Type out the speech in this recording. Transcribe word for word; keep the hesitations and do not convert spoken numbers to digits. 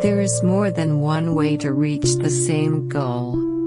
There is more than one way to reach the same goal.